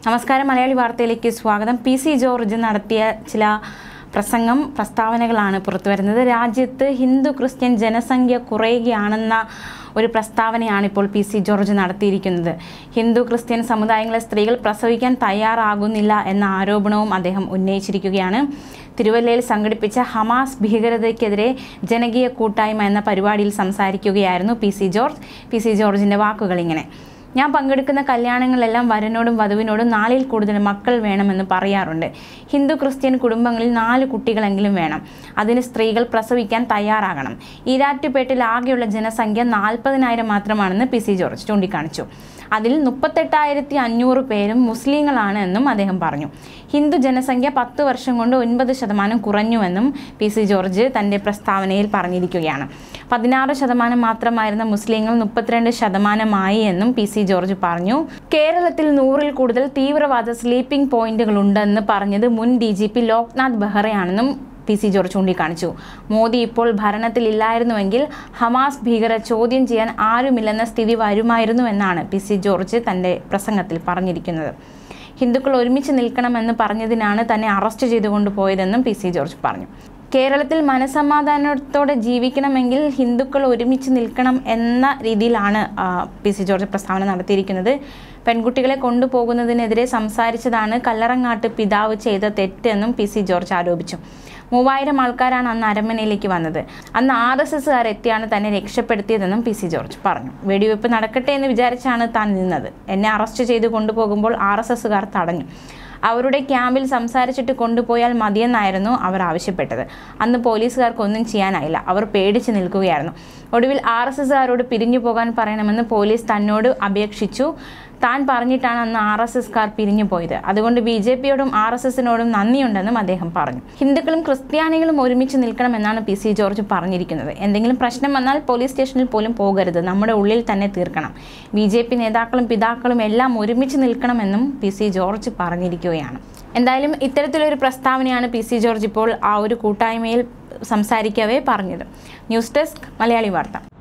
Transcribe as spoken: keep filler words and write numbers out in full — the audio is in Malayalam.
നമസ്കാരം മലയാളി വാർത്തയിലേക്ക് സ്വാഗതം. പി സി ജോർജ് നടത്തിയ ചില പ്രസംഗം പ്രസ്താവനകളാണ് പുറത്തുവരുന്നത്. രാജ്യത്ത് ഹിന്ദു ക്രിസ്ത്യൻ ജനസംഖ്യ കുറയുകയാണെന്ന ഒരു പ്രസ്താവനയാണ് ഇപ്പോൾ പി സി ജോർജ് നടത്തിയിരിക്കുന്നത്. ഹിന്ദു ക്രിസ്ത്യൻ സമുദായങ്ങളെ സ്ത്രീകൾ പ്രസവിക്കാൻ തയ്യാറാകുന്നില്ല എന്ന ആരോപണവും അദ്ദേഹം ഉന്നയിച്ചിരിക്കുകയാണ്. തിരുവല്ലയിൽ സംഘടിപ്പിച്ച ഹമാസ് ഭീകരതയ്ക്കെതിരെ ജനകീയ കൂട്ടായ്മ എന്ന പരിപാടിയിൽ സംസാരിക്കുകയായിരുന്നു P C George. P C ജോർജിൻ്റെ വാക്കുകൾ ഇങ്ങനെ: ഞാൻ പങ്കെടുക്കുന്ന കല്യാണങ്ങളെല്ലാം വരനോടും വധുവിനോടും നാലിൽ കൂടുതൽ മക്കൾ വേണമെന്ന് പറയാറുണ്ട്. ഹിന്ദു ക്രിസ്ത്യൻ കുടുംബങ്ങളിൽ നാല് കുട്ടികളെങ്കിലും വേണം. അതിന് സ്ത്രീകൾ പ്രസവിക്കാൻ തയ്യാറാകണം. ഈരാറ്റുപേട്ടിൽ ആകെയുള്ള ജനസംഖ്യ നാൽപ്പതിനായിരം മാത്രമാണെന്ന് പി സി ജോർജ് ചൂണ്ടിക്കാണിച്ചു. അതിൽ മുപ്പത്തെട്ടായിരത്തി അഞ്ഞൂറ് പേരും മുസ്ലിങ്ങളാണ് എന്നും അദ്ദേഹം പറഞ്ഞു. ഹിന്ദു ജനസംഖ്യ പത്ത് വർഷം കൊണ്ട് ഒൻപത് ശതമാനം കുറഞ്ഞുവെന്നും പി സി ജോർജ് തൻ്റെ പ്രസ്താവനയിൽ പറഞ്ഞിരിക്കുകയാണ്. പതിനാറ് ശതമാനം മാത്രമായിരുന്ന മുസ്ലിങ്ങൾ മുപ്പത്തിരണ്ട് ശതമാനമായി എന്നും പി സി ജോർജ് പറഞ്ഞു. കേരളത്തിൽ നൂറിൽ കൂടുതൽ തീവ്രവാദ സ്ലീപ്പിംഗ് പോയിന്റുകൾ ഉണ്ടെന്ന് പറഞ്ഞത് മുൻ ഡി ജി പി ലോക്നാഥ് ബെഹ്റയാണെന്നും പി സി ജോർജ് ചൂണ്ടിക്കാണിച്ചു. മോദി ഇപ്പോൾ ഭരണത്തിലില്ലായിരുന്നുവെങ്കിൽ ഹമാസ് ഭീകരത ചോദ്യം ചെയ്യാൻ ആരുമില്ലെന്ന സ്ഥിതി വരുമായിരുന്നു എന്നാണ് പി സി ജോർജ് തൻ്റെ പ്രസംഗത്തിൽ പറഞ്ഞിരിക്കുന്നത്. ഹിന്ദുക്കൾ ഒരുമിച്ച് നിൽക്കണമെന്ന് പറഞ്ഞതിനാണ് തന്നെ അറസ്റ്റ് ചെയ്തുകൊണ്ട് പോയതെന്നും പി സി ജോർജ് പറഞ്ഞു. കേരളത്തിൽ മനസമാധാനത്തോടെ ജീവിക്കണമെങ്കിൽ ഹിന്ദുക്കൾ ഒരുമിച്ച് നിൽക്കണം എന്ന രീതിയിലാണ് പി സി ജോർജ് പ്രസ്താവന നടത്തിയിരിക്കുന്നത്. പെൺകുട്ടികളെ കൊണ്ടുപോകുന്നതിനെതിരെ സംസാരിച്ചതാണ് കല്ലറങ്ങാട്ട് പിതാവ് ചെയ്ത തെറ്റെന്നും പി സി ജോർജ് ആരോപിച്ചു. മൂവായിരം ആൾക്കാരാണ് അന്ന് അരമനയിലേക്ക് വന്നത്. അന്ന് ആർ എസ് എസുകാർ എത്തിയാണ് തന്നെ രക്ഷപ്പെടുത്തിയതെന്നും പി സി ജോർജ് പറഞ്ഞു. വെടിവെപ്പ് നടക്കട്ടെ എന്ന് വിചാരിച്ചാണ് താൻ നിന്നത്. എന്നെ അറസ്റ്റ് ചെയ്ത് കൊണ്ടുപോകുമ്പോൾ ആർ എസ് എസുകാർ തടഞ്ഞു. അവരുടെ ക്യാമ്പിൽ സംസാരിച്ചിട്ട് കൊണ്ടുപോയാൽ മതിയെന്നായിരുന്നു അവർ ആവശ്യപ്പെട്ടത്. അന്ന് പോലീസുകാർക്കൊന്നും ചെയ്യാനായില്ല. അവർ പേടിച്ച് നിൽക്കുകയായിരുന്നു. ഒടുവിൽ ആർ എസ് എസുകാരോട് പിരിഞ്ഞു പോകാൻ പറയണമെന്ന് പോലീസ് തന്നോട് അപേക്ഷിച്ചു. താൻ പറഞ്ഞിട്ടാണ് അന്ന് ആർ എസ് എസ്കാർ പിരിഞ്ഞു പോയത്. അതുകൊണ്ട് ബി ജെ പിയോടും ആർ എസ് എസിനോടും നന്ദിയുണ്ടെന്നും അദ്ദേഹം പറഞ്ഞു. ഹിന്ദുക്കളും ക്രിസ്ത്യാനികളും ഒരുമിച്ച് നിൽക്കണമെന്നാണ് പി സി ജോർജ് പറഞ്ഞിരിക്കുന്നത്. എന്തെങ്കിലും പ്രശ്നം വന്നാൽ പോലീസ് സ്റ്റേഷനിൽ പോലും പോകരുത്, നമ്മുടെ ഉള്ളിൽ തന്നെ തീർക്കണം. ബി ജെ പി നേതാക്കളും പിതാക്കളും എല്ലാം ഒരുമിച്ച് നിൽക്കണമെന്നും പി സി ജോർജ് പറഞ്ഞിരിക്കുകയാണ്. എന്തായാലും ഇത്തരത്തിലൊരു പ്രസ്താവനയാണ് പി സി ജോർജ് ഇപ്പോൾ ആ ഒരു കൂട്ടായ്മയിൽ സംസാരിക്കവേ പറഞ്ഞത്. ന്യൂസ് ഡെസ്ക് മലയാളി വാർത്ത.